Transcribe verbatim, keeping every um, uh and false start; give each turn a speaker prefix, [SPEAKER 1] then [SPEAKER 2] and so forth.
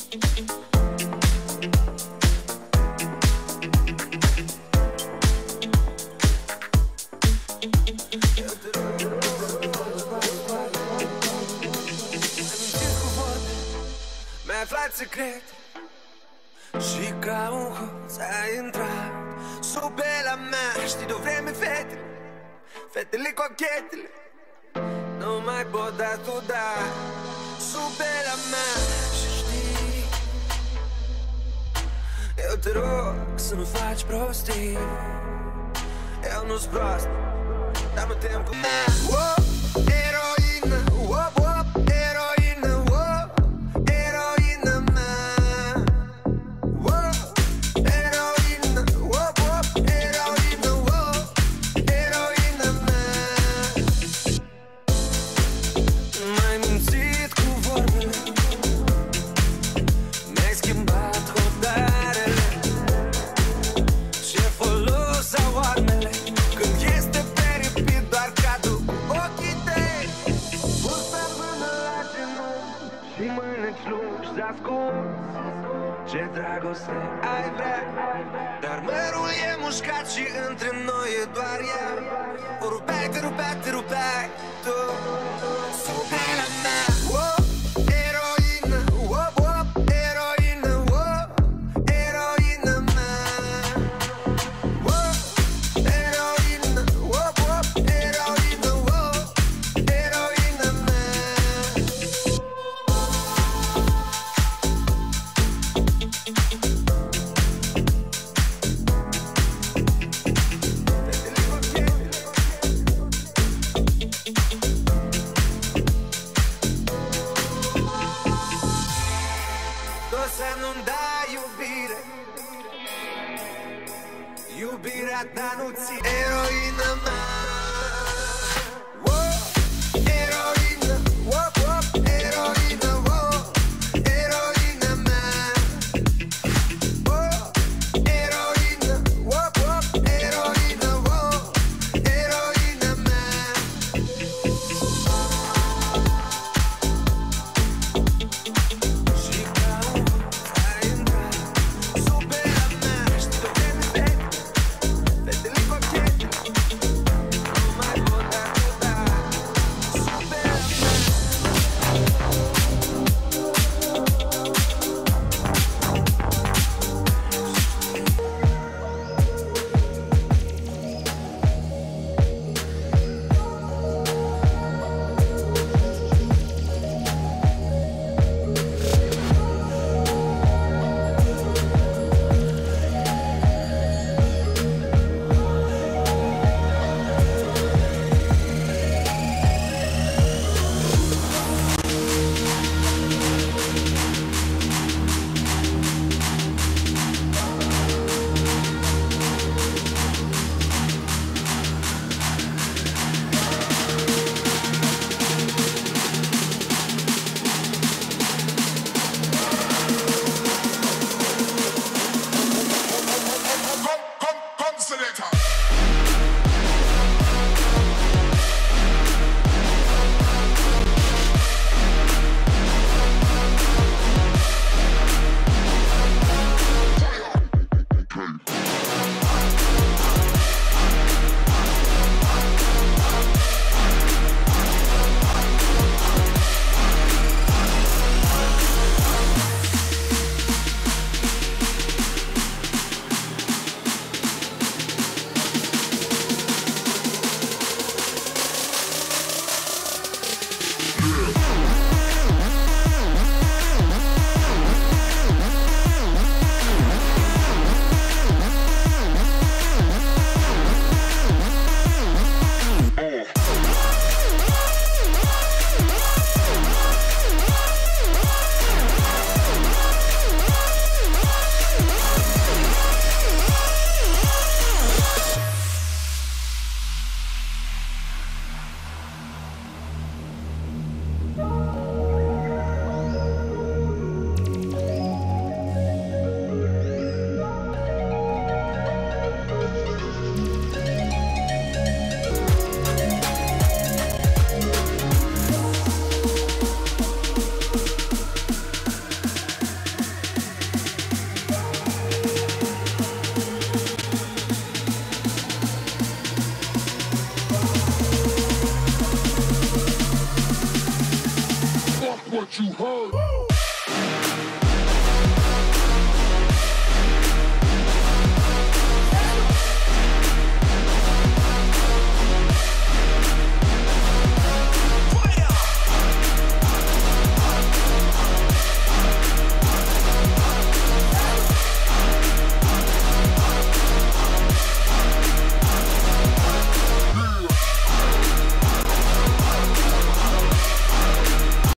[SPEAKER 1] Mi-ai aflat secret și ca un hoț ai intrat sub la mea. Știi de-o vreme fetele, fetele cochetele nu mai pot da tu da sub la mea. Și știi, eu te rog să nu faci prostii. Eu nu-s prost, dar mă tem cu mea. Oh, eroină, oh, oh, eroină, oh, eroină mea. Oh, eroină, oh, oh, eroină, oh, eroină mea. M-ai mințit cu vorbele, mi-ai schimbat hotarele. Ce folos au armele când este peripit doar cadru ochii tăi. Pus pe mână la genunchi și mâneci lungi ascunzi. Ce dragoste ai vrea, dar mărul e mușcat și între noi e doar ea. O rupeai, te rupeai, te rupeai tu sub la mea. Oh, eroină, oh, oh, eroină, oh, eroină mea. Oh, eroină, oh, oh, eroină, oh, eroină mea. Tu să nu-mi dai iubire, iubirea ta nu ții. Eroină mea. Oh, eroină, oh, oh, eroină, oh, eroină mea. Oh, eroină, oh, oh, eroină, oh, eroină mea. Și ca un hoț ai intrat sub la mea. Știi de-o vreme fetele, fetele cochetele